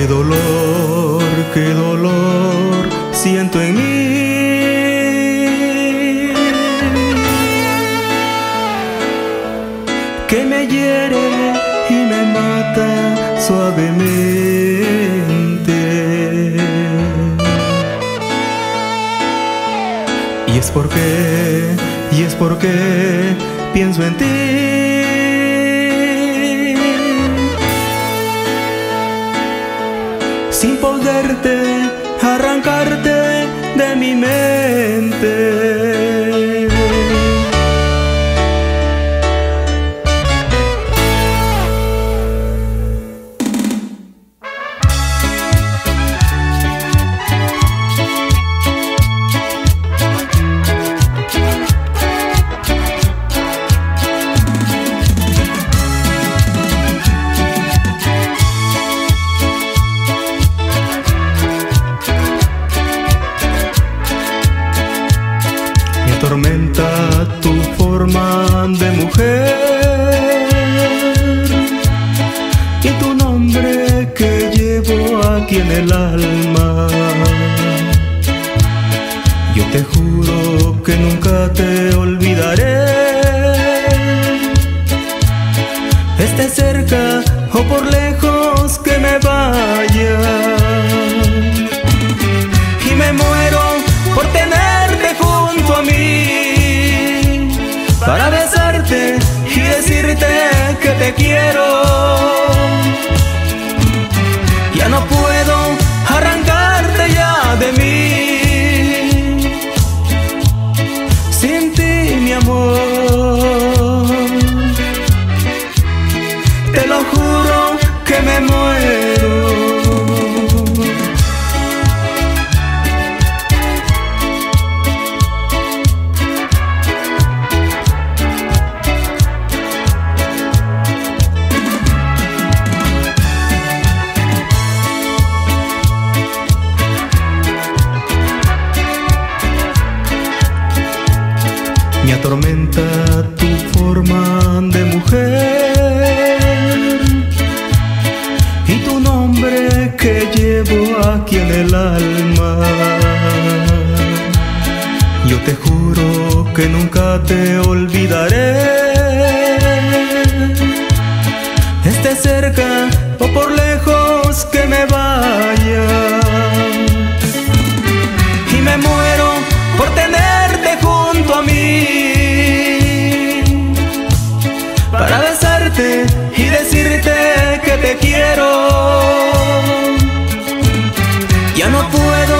qué dolor siento en mí. Que me hiere y me mata suavemente. Y es porque pienso en ti. Sin poderte arrancarte de mi mente. Tormenta tu forma de mujer y tu nombre que llevo aquí en el alma. Yo te juro que nunca te olvidaré, esté cerca o por lejos que me vaya. Y me muero por tenerte junto a mí, para besarte y decirte que te quiero. Ya no puedo arrancarte ya de mí. Sin ti, mi amor, te lo juro que me muero. Me atormenta tu forma de mujer y tu nombre que llevo aquí en el alma. Yo te juro que nunca te olvidaré, esté cerca o por lejos que me vaya. Y me muero por tenerte junto a mí, para besarte y decirte que te quiero. Ya no puedo